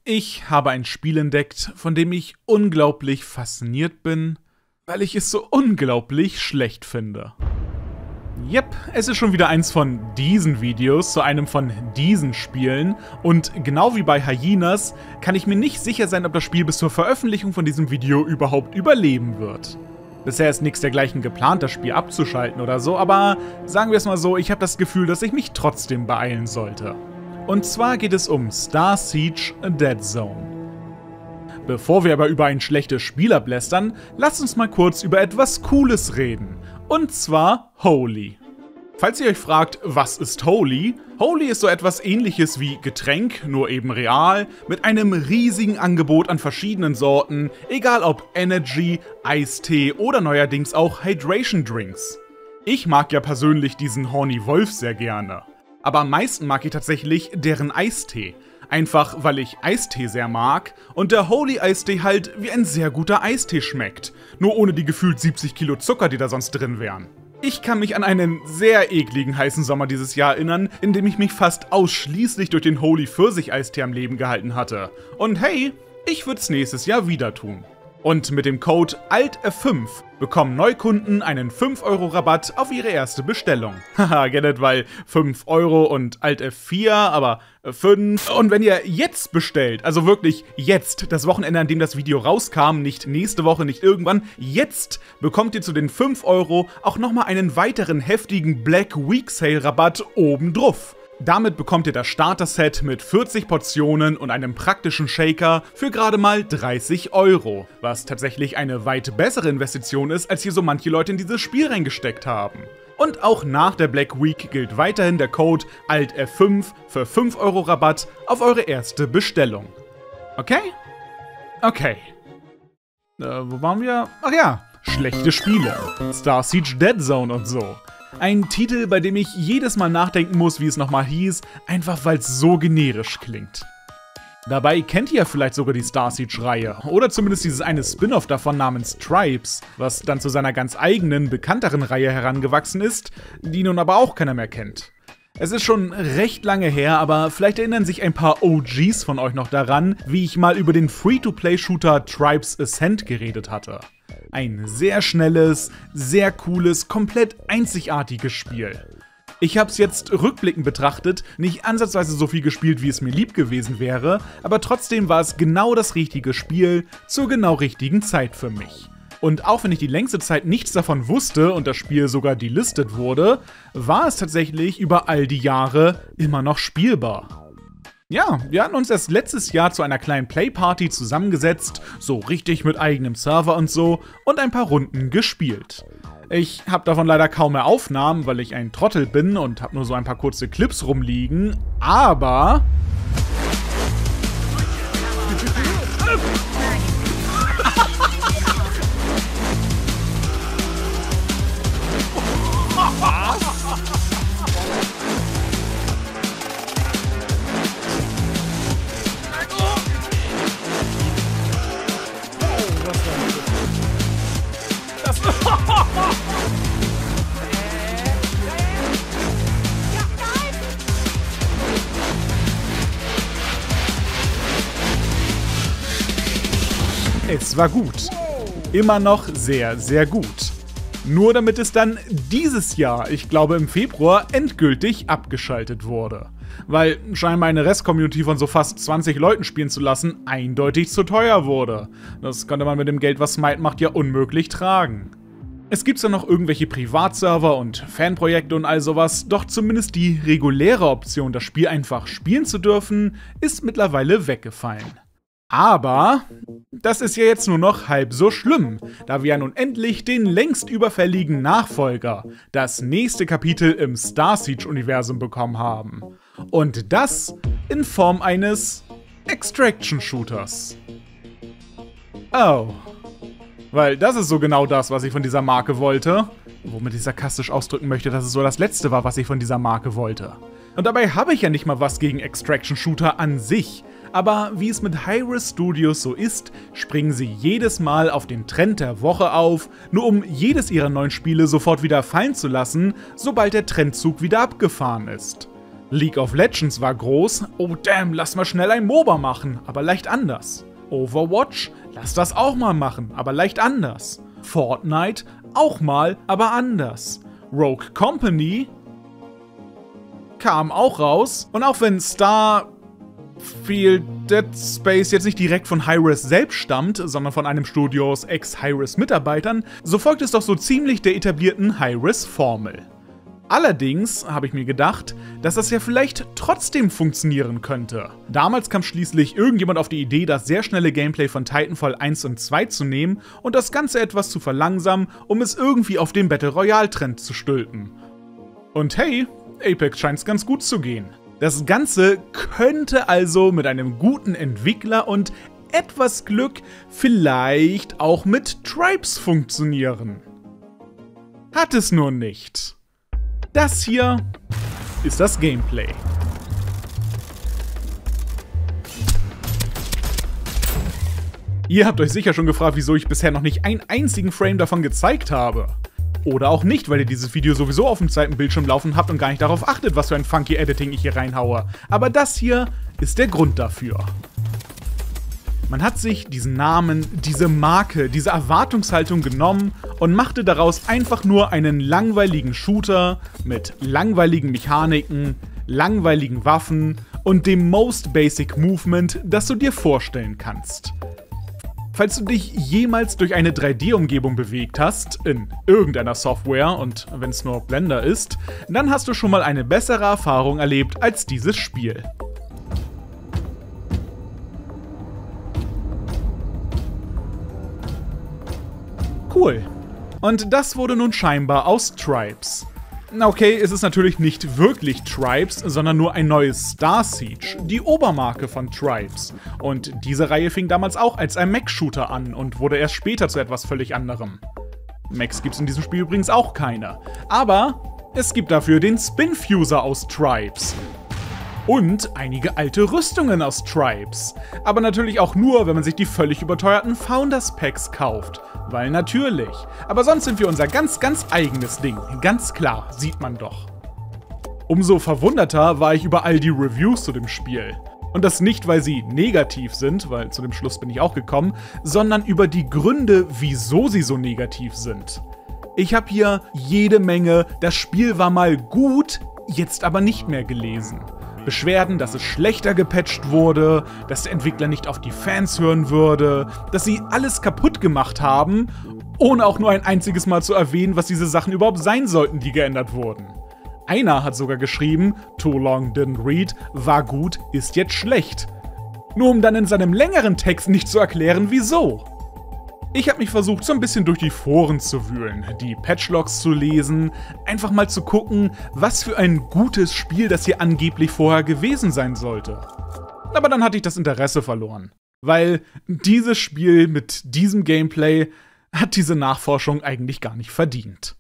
Ich habe ein Spiel entdeckt, von dem ich unglaublich fasziniert bin, weil ich es so unglaublich schlecht finde. Yep, es ist schon wieder eins von diesen Videos zu einem von diesen Spielen und genau wie bei Hyenas kann ich mir nicht sicher sein, ob das Spiel bis zur Veröffentlichung von diesem Video überhaupt überleben wird. Bisher ist nichts dergleichen geplant, das Spiel abzuschalten oder so, aber sagen wir es mal so, ich habe das Gefühl, dass ich mich trotzdem beeilen sollte. Und zwar geht es um Star Siege Dead Zone. Bevor wir aber über ein schlechtes Spiel ablästern, lasst uns mal kurz über etwas Cooles reden. Und zwar Holy. Falls ihr euch fragt, was ist Holy? Holy ist so etwas Ähnliches wie Getränk, nur eben real, mit einem riesigen Angebot an verschiedenen Sorten, egal ob Energy, Eistee oder neuerdings auch Hydration Drinks. Ich mag ja persönlich diesen Horny Wolf sehr gerne. Aber am meisten mag ich tatsächlich deren Eistee. Einfach, weil ich Eistee sehr mag und der Holy Eistee halt wie ein sehr guter Eistee schmeckt. Nur ohne die gefühlt 70 Kilo Zucker, die da sonst drin wären. Ich kann mich an einen sehr ekligen heißen Sommer dieses Jahr erinnern, in dem ich mich fast ausschließlich durch den Holy Pfirsich-Eistee am Leben gehalten hatte. Und hey, ich würde es nächstes Jahr wieder tun. Und mit dem Code ALT-F5 bekommen Neukunden einen 5€ Rabatt auf ihre erste Bestellung. Haha, get it, weil 5€ und Alt-F4, aber 5. Und wenn ihr jetzt bestellt, also wirklich jetzt, das Wochenende, an dem das Video rauskam, nicht nächste Woche, nicht irgendwann, jetzt bekommt ihr zu den 5€ auch nochmal einen weiteren heftigen Black Week Sale Rabatt obendrauf. Damit bekommt ihr das Starter-Set mit 40 Portionen und einem praktischen Shaker für gerade mal 30€, was tatsächlich eine weit bessere Investition ist, als hier so manche Leute in dieses Spiel reingesteckt haben. Und auch nach der Black Week gilt weiterhin der Code ALT-F5 für 5€ Rabatt auf eure erste Bestellung. Okay? Okay. Wo waren wir? Ach ja, schlechte Spiele. Star Siege Dead Zone und so. Ein Titel, bei dem ich jedes Mal nachdenken muss, wie es nochmal hieß, einfach weil es so generisch klingt. Dabei kennt ihr ja vielleicht sogar die Star Siege-Reihe, oder zumindest dieses eine Spin-off davon namens Tribes, was dann zu seiner ganz eigenen, bekannteren Reihe herangewachsen ist, die nun aber auch keiner mehr kennt. Es ist schon recht lange her, aber vielleicht erinnern sich ein paar OGs von euch noch daran, wie ich mal über den Free-to-Play-Shooter Tribes Ascent geredet hatte. Ein sehr schnelles, sehr cooles, komplett einzigartiges Spiel. Ich habe es jetzt rückblickend betrachtet nicht ansatzweise so viel gespielt, wie es mir lieb gewesen wäre, aber trotzdem war es genau das richtige Spiel zur genau richtigen Zeit für mich. Und auch wenn ich die längste Zeit nichts davon wusste und das Spiel sogar delistet wurde, war es tatsächlich über all die Jahre immer noch spielbar. Ja, wir hatten uns erst letztes Jahr zu einer kleinen Playparty zusammengesetzt, so richtig mit eigenem Server und so, und ein paar Runden gespielt. Ich habe davon leider kaum mehr Aufnahmen, weil ich ein Trottel bin und habe nur so ein paar kurze Clips rumliegen, aber... Es war gut. Immer noch sehr, sehr gut. Nur damit es dann dieses Jahr, ich glaube im Februar, endgültig abgeschaltet wurde. Weil scheinbar eine Rest-Community von so fast 20 Leuten spielen zu lassen, eindeutig zu teuer wurde. Das konnte man mit dem Geld, was Smite macht, ja unmöglich tragen. Es gibt zwar noch irgendwelche Privatserver und Fanprojekte und all sowas, doch zumindest die reguläre Option, das Spiel einfach spielen zu dürfen, ist mittlerweile weggefallen. Aber das ist ja jetzt nur noch halb so schlimm, da wir ja nun endlich den längst überfälligen Nachfolger, das nächste Kapitel im Star Siege-Universum bekommen haben. Und das in Form eines Extraction-Shooters. Oh. Weil das ist so genau das, was ich von dieser Marke wollte. Womit ich sarkastisch ausdrücken möchte, dass es so das Letzte war, was ich von dieser Marke wollte. Und dabei habe ich ja nicht mal was gegen Extraction-Shooter an sich. Aber wie es mit Hi-Rez Studios so ist, springen sie jedes Mal auf den Trend der Woche auf, nur um jedes ihrer neuen Spiele sofort wieder fallen zu lassen, sobald der Trendzug wieder abgefahren ist. League of Legends war groß. Oh damn, lass mal schnell ein MOBA machen, aber leicht anders. Overwatch, lass das auch mal machen, aber leicht anders. Fortnite, auch mal, aber anders. Rogue Company kam auch raus. Und auch wenn Starfield Dead Space jetzt nicht direkt von Hi-Rez selbst stammt, sondern von einem Studio aus Ex-Hi-Rez-Mitarbeitern, so folgt es doch so ziemlich der etablierten Hi-Rez-Formel. Allerdings habe ich mir gedacht, dass das ja vielleicht trotzdem funktionieren könnte. Damals kam schließlich irgendjemand auf die Idee, das sehr schnelle Gameplay von Titanfall 1 und 2 zu nehmen und das Ganze etwas zu verlangsamen, um es irgendwie auf den Battle Royale-Trend zu stülpen. Und hey, Apex scheint's ganz gut zu gehen. Das Ganze könnte also mit einem guten Entwickler und etwas Glück vielleicht auch mit Tribes funktionieren. Hat es nur nicht. Das hier ist das Gameplay. Ihr habt euch sicher schon gefragt, wieso ich bisher noch nicht einen einzigen Frame davon gezeigt habe. Oder auch nicht, weil ihr dieses Video sowieso auf dem zweiten Bildschirm laufen habt und gar nicht darauf achtet, was für ein funky Editing ich hier reinhaue. Aber das hier ist der Grund dafür. Man hat sich diesen Namen, diese Marke, diese Erwartungshaltung genommen und machte daraus einfach nur einen langweiligen Shooter mit langweiligen Mechaniken, langweiligen Waffen und dem most basic Movement, das du dir vorstellen kannst. Falls du dich jemals durch eine 3D-Umgebung bewegt hast, in irgendeiner Software und wenn es nur Blender ist, dann hast du schon mal eine bessere Erfahrung erlebt als dieses Spiel. Cool. Und das wurde nun scheinbar aus Tribes. Okay, es ist natürlich nicht wirklich Tribes, sondern nur ein neues Star Siege, die Obermarke von Tribes. Und diese Reihe fing damals auch als ein Mech-Shooter an und wurde erst später zu etwas völlig anderem. Mechs gibt es in diesem Spiel übrigens auch keine. Aber es gibt dafür den Spinfuser aus Tribes. Und einige alte Rüstungen aus Tribes. Aber natürlich auch nur, wenn man sich die völlig überteuerten Founders Packs kauft. Weil natürlich. Aber sonst sind wir unser ganz eigenes Ding. Ganz klar, sieht man doch. Umso verwunderter war ich über all die Reviews zu dem Spiel. Und das nicht, weil sie negativ sind, weil zu dem Schluss bin ich auch gekommen, sondern über die Gründe, wieso sie so negativ sind. Ich habe hier jede Menge, das Spiel war mal gut, jetzt aber nicht mehr gelesen. Beschwerden, dass es schlechter gepatcht wurde, dass der Entwickler nicht auf die Fans hören würde, dass sie alles kaputt gemacht haben, ohne auch nur ein einziges Mal zu erwähnen, was diese Sachen überhaupt sein sollten, die geändert wurden. Einer hat sogar geschrieben, Too long didn't read, war gut, ist jetzt schlecht. Nur um dann in seinem längeren Text nicht zu erklären, wieso. Ich habe mich versucht, so ein bisschen durch die Foren zu wühlen, die Patchlogs zu lesen, einfach mal zu gucken, was für ein gutes Spiel das hier angeblich vorher gewesen sein sollte. Aber dann hatte ich das Interesse verloren, weil dieses Spiel mit diesem Gameplay hat diese Nachforschung eigentlich gar nicht verdient.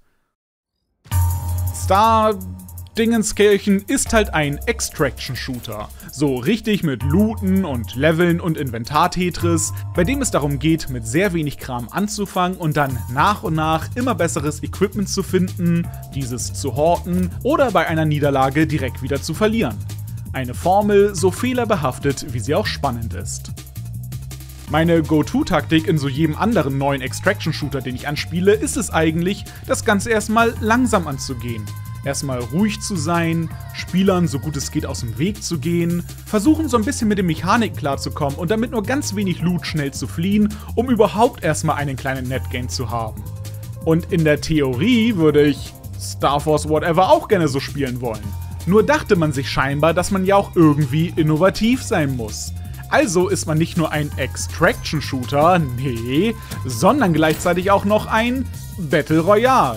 Dingenskirchen ist halt ein Extraction-Shooter. So richtig mit Looten und Leveln und Inventar-Tetris, bei dem es darum geht, mit sehr wenig Kram anzufangen und dann nach und nach immer besseres Equipment zu finden, dieses zu horten oder bei einer Niederlage direkt wieder zu verlieren. Eine Formel so fehlerbehaftet, wie sie auch spannend ist. Meine Go-To-Taktik in so jedem anderen neuen Extraction-Shooter, den ich anspiele, ist es eigentlich, das Ganze erstmal langsam anzugehen. Erstmal ruhig zu sein, Spielern so gut es geht aus dem Weg zu gehen, versuchen so ein bisschen mit den Mechaniken klarzukommen und damit nur ganz wenig Loot schnell zu fliehen, um überhaupt erstmal einen kleinen Netgain zu haben. Und in der Theorie würde ich Star Force Whatever auch gerne so spielen wollen. Nur dachte man sich scheinbar, dass man ja auch irgendwie innovativ sein muss. Also ist man nicht nur ein Extraction-Shooter, nee, sondern gleichzeitig auch noch ein Battle Royale.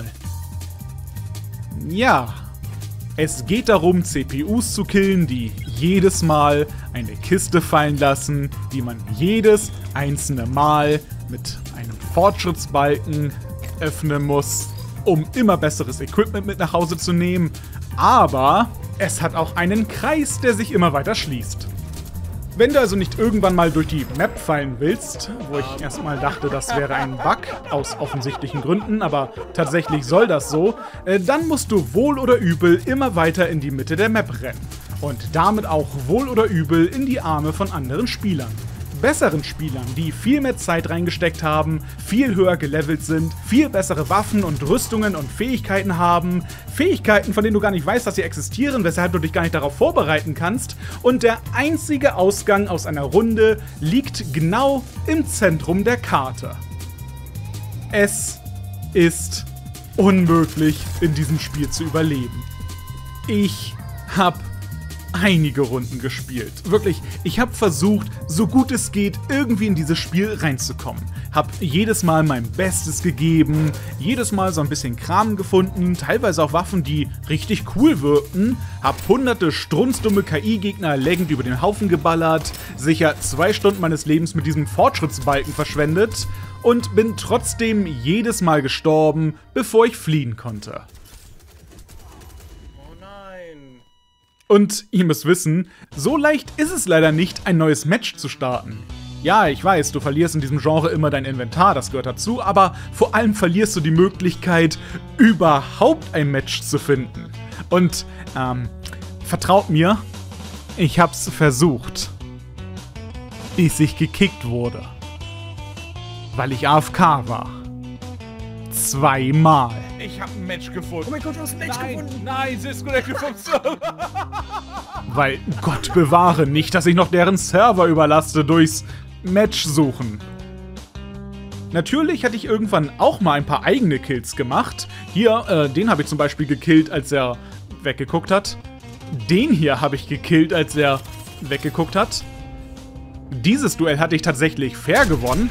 Ja, es geht darum, CPUs zu killen, die jedes Mal eine Kiste fallen lassen, die man jedes einzelne Mal mit einem Fortschrittsbalken öffnen muss, um immer besseres Equipment mit nach Hause zu nehmen. Aber es hat auch einen Kreis, der sich immer weiter schließt. Wenn du also nicht irgendwann mal durch die Map fallen willst, wo ich erstmal dachte, das wäre ein Bug, aus offensichtlichen Gründen, aber tatsächlich soll das so, dann musst du wohl oder übel immer weiter in die Mitte der Map rennen. und damit auch wohl oder übel in die Arme von anderen Spielern. Besseren Spielern, die viel mehr Zeit reingesteckt haben, viel höher gelevelt sind, viel bessere Waffen und Rüstungen und Fähigkeiten haben, Fähigkeiten, von denen du gar nicht weißt, dass sie existieren, weshalb du dich gar nicht darauf vorbereiten kannst, und der einzige Ausgang aus einer Runde liegt genau im Zentrum der Karte. Es ist unmöglich, in diesem Spiel zu überleben. Ich habe einige Runden gespielt. Wirklich, ich habe versucht, so gut es geht, irgendwie in dieses Spiel reinzukommen. Hab jedes Mal mein Bestes gegeben, jedes Mal so ein bisschen Kram gefunden, teilweise auch Waffen, die richtig cool wirkten, hab hunderte strunzdumme KI-Gegner laggend über den Haufen geballert, sicher 2 Stunden meines Lebens mit diesem Fortschrittsbalken verschwendet und bin trotzdem jedes Mal gestorben, bevor ich fliehen konnte. Und ihr müsst wissen, so leicht ist es leider nicht, ein neues Match zu starten. Ja, ich weiß, du verlierst in diesem Genre immer dein Inventar, das gehört dazu, aber vor allem verlierst du die Möglichkeit, überhaupt ein Match zu finden. Und, vertraut mir, ich hab's versucht, bis ich gekickt wurde. Weil ich AFK war. 2 Mal. Ich hab ein Match gefunden. Oh mein Gott, du hast ein Match gefunden. Nein, Disconnected vom Server. Weil, Gott bewahre, nicht, dass ich noch deren Server überlaste durchs Match suchen. Natürlich hatte ich irgendwann auch mal ein paar eigene Kills gemacht. Hier, den habe ich zum Beispiel gekillt, als er weggeguckt hat. Den hier habe ich gekillt, als er weggeguckt hat. Dieses Duell hatte ich tatsächlich fair gewonnen.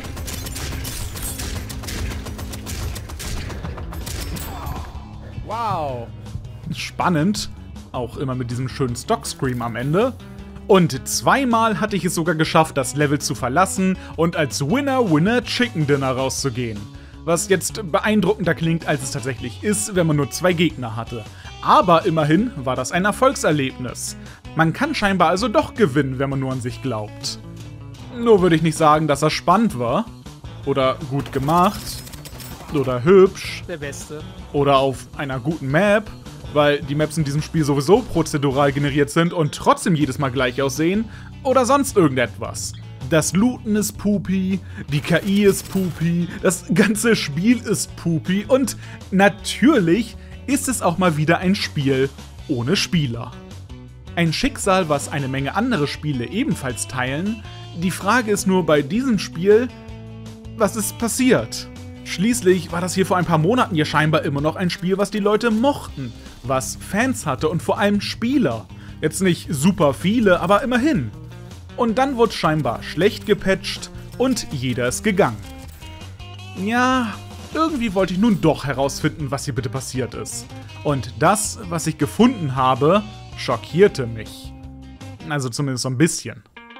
Wow. Spannend. Auch immer mit diesem schönen Stock-Scream am Ende. Und 2-mal hatte ich es sogar geschafft, das Level zu verlassen und als Winner Chicken Dinner rauszugehen. Was jetzt beeindruckender klingt, als es tatsächlich ist, wenn man nur 2 Gegner hatte. Aber immerhin war das ein Erfolgserlebnis. Man kann scheinbar also doch gewinnen, wenn man nur an sich glaubt. Nur würde ich nicht sagen, dass das spannend war. Oder gut gemacht. Oder hübsch. Der Beste. Oder auf einer guten Map, weil die Maps in diesem Spiel sowieso prozedural generiert sind und trotzdem jedes Mal gleich aussehen. Oder sonst irgendetwas. Das Looten ist pupi, die KI ist pupi, das ganze Spiel ist pupi und natürlich ist es auch mal wieder ein Spiel ohne Spieler. Ein Schicksal, was eine Menge andere Spiele ebenfalls teilen. Die Frage ist nur bei diesem Spiel, was ist passiert? Schließlich war das hier vor ein paar Monaten ja scheinbar immer noch ein Spiel, was die Leute mochten, was Fans hatte und vor allem Spieler. Jetzt nicht super viele, aber immerhin. Und dann wurde scheinbar schlecht gepatcht und jeder ist gegangen. Ja, irgendwie wollte ich nun doch herausfinden, was hier bitte passiert ist. Und das, was ich gefunden habe, schockierte mich. Also zumindest so ein bisschen.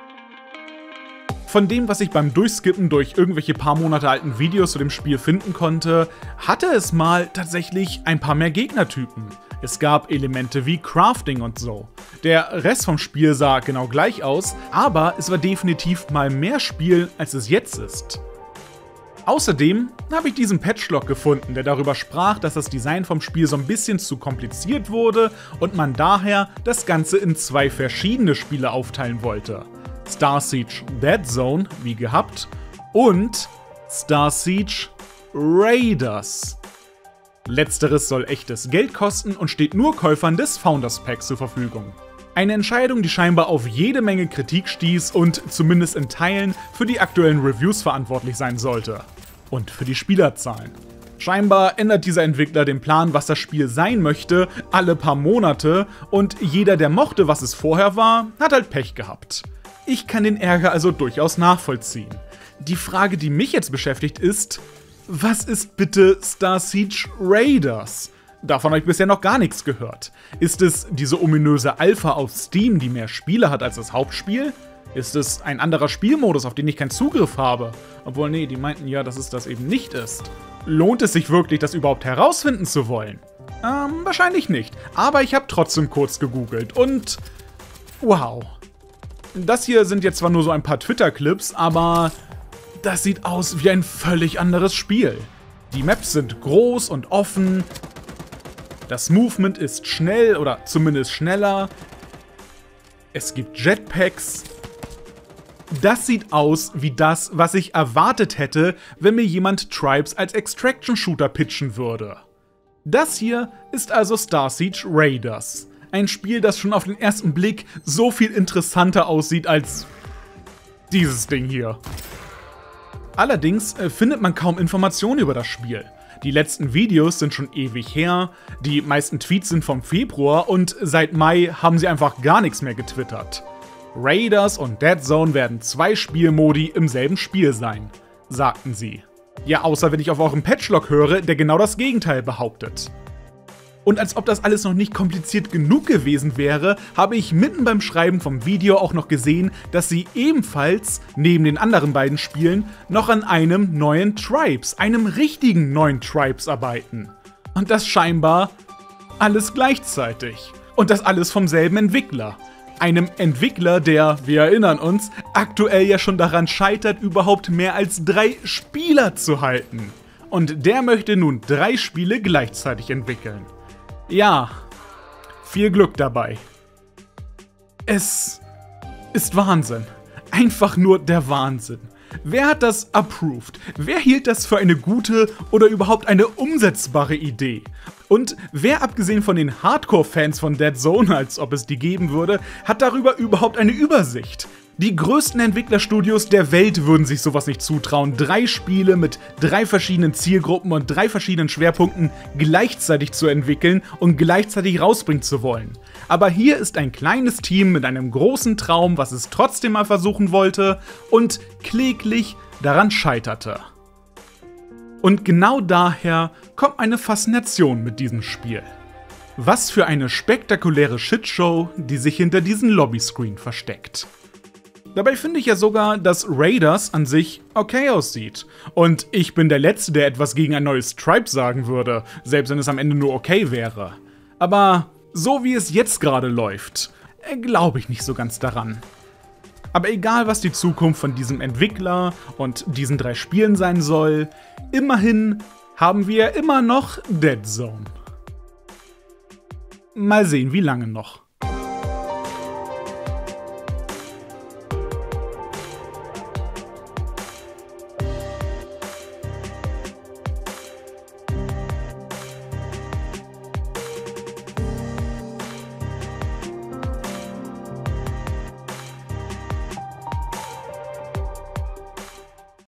Von dem, was ich beim Durchskippen durch irgendwelche paar Monate alten Videos zu dem Spiel finden konnte, hatte es mal tatsächlich ein paar mehr Gegnertypen. Es gab Elemente wie Crafting und so. Der Rest vom Spiel sah genau gleich aus, aber es war definitiv mal mehr Spiel, als es jetzt ist. Außerdem habe ich diesen Patchlog gefunden, der darüber sprach, dass das Design vom Spiel so ein bisschen zu kompliziert wurde und man daher das Ganze in 2 verschiedene Spiele aufteilen wollte. Star Siege Dead Zone, wie gehabt, und Star Siege Raiders. Letzteres soll echtes Geld kosten und steht nur Käufern des Founders Packs zur Verfügung. Eine Entscheidung, die scheinbar auf jede Menge Kritik stieß und zumindest in Teilen für die aktuellen Reviews verantwortlich sein sollte. Und für die Spielerzahlen. Scheinbar ändert dieser Entwickler den Plan, was das Spiel sein möchte, alle paar Monate und jeder, der mochte, was es vorher war, hat halt Pech gehabt. Ich kann den Ärger also durchaus nachvollziehen. Die Frage, die mich jetzt beschäftigt, ist: Was ist bitte Star Siege Raiders? Davon habe ich bisher noch gar nichts gehört. Ist es diese ominöse Alpha auf Steam, die mehr Spiele hat als das Hauptspiel? Ist es ein anderer Spielmodus, auf den ich keinen Zugriff habe? Obwohl, nee, die meinten ja, dass es das eben nicht ist. Lohnt es sich wirklich, das überhaupt herausfinden zu wollen? Wahrscheinlich nicht. Aber ich habe trotzdem kurz gegoogelt und wow. Das hier sind jetzt zwar nur so ein paar Twitter-Clips, aber das sieht aus wie ein völlig anderes Spiel. Die Maps sind groß und offen, das Movement ist schnell oder zumindest schneller. Es gibt Jetpacks. Das sieht aus wie das, was ich erwartet hätte, wenn mir jemand Tribes als Extraction-Shooter pitchen würde. Das hier ist also Star Siege Raiders. Ein Spiel, das schon auf den ersten Blick so viel interessanter aussieht als dieses Ding hier. Allerdings findet man kaum Informationen über das Spiel. Die letzten Videos sind schon ewig her, die meisten Tweets sind vom Februar und seit Mai haben sie einfach gar nichts mehr getwittert. Raiders und Dead Zone werden 2 Spielmodi im selben Spiel sein, sagten sie. Ja, außer wenn ich auf eurem Patchlog höre, der genau das Gegenteil behauptet. Und als ob das alles noch nicht kompliziert genug gewesen wäre, habe ich mitten beim Schreiben vom Video auch noch gesehen, dass sie ebenfalls, neben den anderen beiden Spielen, noch an einem neuen Tribes, einem richtigen neuen Tribes arbeiten. Und das scheinbar alles gleichzeitig. Und das alles vom selben Entwickler. Einem Entwickler, der, wir erinnern uns, aktuell ja schon daran scheitert, überhaupt mehr als 3 Spieler zu halten. Und der möchte nun 3 Spiele gleichzeitig entwickeln. Ja, viel Glück dabei. Es ist Wahnsinn. Einfach nur der Wahnsinn. Wer hat das approved? Wer hielt das für eine gute oder überhaupt eine umsetzbare Idee? Und wer, abgesehen von den Hardcore-Fans von Dead Zone, als ob es die geben würde, hat darüber überhaupt eine Übersicht? Die größten Entwicklerstudios der Welt würden sich sowas nicht zutrauen, 3 Spiele mit 3 verschiedenen Zielgruppen und 3 verschiedenen Schwerpunkten gleichzeitig zu entwickeln und gleichzeitig rausbringen zu wollen. Aber hier ist ein kleines Team mit einem großen Traum, was es trotzdem mal versuchen wollte und kläglich daran scheiterte. Und genau daher kommt eine Faszination mit diesem Spiel. Was für eine spektakuläre Shitshow, die sich hinter diesem Lobbyscreen versteckt. Dabei finde ich ja sogar, dass Raiders an sich okay aussieht. Und ich bin der Letzte, der etwas gegen ein neues Tribe sagen würde, selbst wenn es am Ende nur okay wäre. Aber so wie es jetzt gerade läuft, glaube ich nicht so ganz daran. Aber egal, was die Zukunft von diesem Entwickler und diesen 3 Spielen sein soll, immerhin haben wir immer noch Dead Zone. Mal sehen, wie lange noch.